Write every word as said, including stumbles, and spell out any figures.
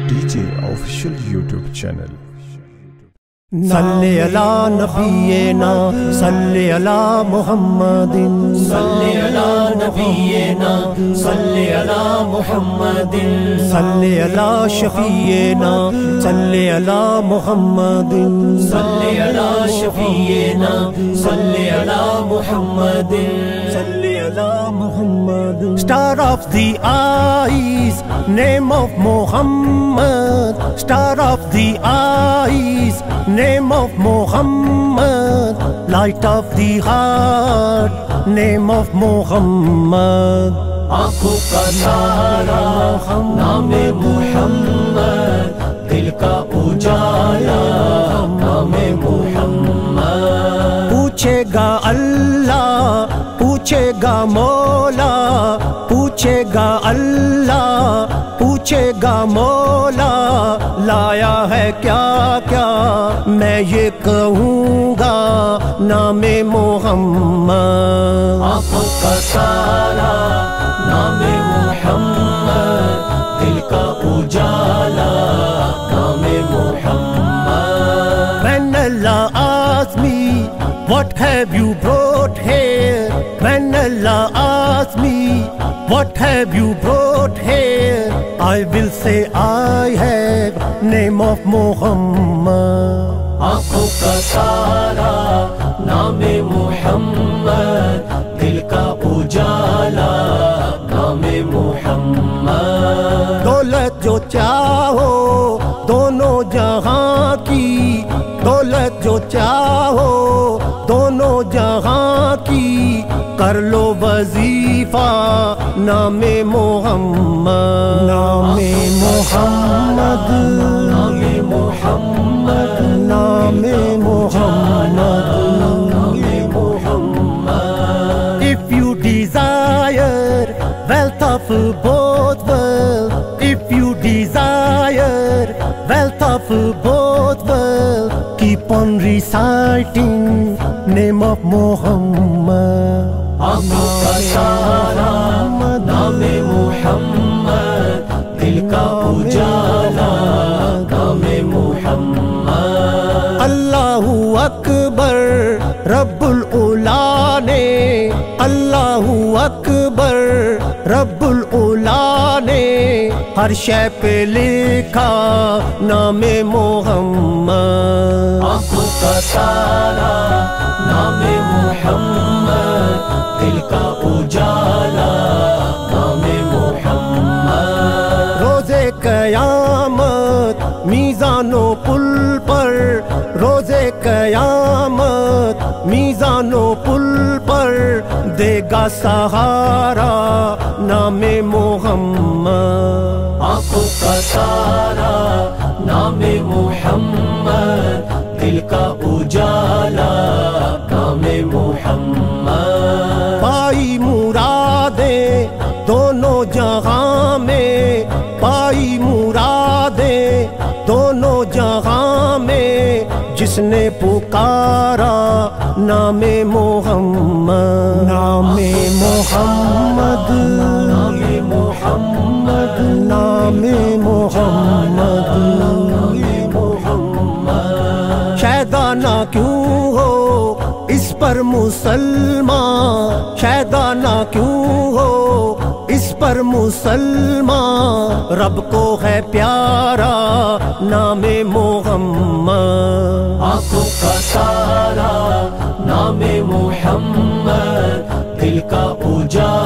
D J official YouTube channel. صلی علی نبینا صلی علی محمد صلی علی نبینا صلی علی محمد صلی علی شفیعنا صلی علی محمد صلی علی شفیعنا صلی علی محمد صلی علی محمد۔ Star of the eyes, name of Muhammad. Star of the eyes, name of Muhammad. Light of the heart, name of Muhammad. آنکھوں کا تارا نام محمد، دل کا اجالا نام محمد۔ پوچھے گا اللہ پوچھے گا مولا، پوچھے گا اللہ پوچھے گا مولا، لایا ہے کیا کیا میں یہ کہوں گا نام محمد۔ آنکھوں کا تارا نام محمد، دل کا اجالا نام محمد۔ When Allah asks me what have you brought here, when Allah asks me what have you brought here, I will say I have name of Muhammad. آنکھوں کا تارا نام محمد، دل کا اجالا نام محمد۔ دولت جو چاہو دونوں جہاں کی، دولت جو چاہو دونوں جہاں کی، کر لو وظیفہ نام محمد۔ نام محمد نام محمد نام محمد نام محمد۔ If you desire wealth of both worlds, if you desire wealth of both worlds, keep on reciting name of Muhammad. آنکھوں کا تارا نام محمد، دل کا اجالا نام محمد۔ اللہ اکبر رب العلا نے، اللہ اکبر رب العلا نے ہر شے پہ لکھا نام محمد۔ آنکھوں کا تارا نام محمد، دل کا اجالا نام محمد۔ روزے قیامت میزان و پل پر، روزے قیامت میزان و پل پر دے گا سہارا نام محمد۔ آنکھوں کا تارا نام محمد، دل کا اجالا نام محمد۔ پائی مرادیں دونوں جہاں میں، پائی مرادیں دونوں جہاں میں، جس نے پکارا نام محمد۔ نام محمد نام محمد نام محمد نام محمد۔ شیدانہ کیوں ہو اس پر مسلمان، شیدانہ کیوں ہو اس پر مسلمان، رب کو ہے پیارا نام محمد۔ آنکھوں کا تارا نام محمد، دل کا اجالا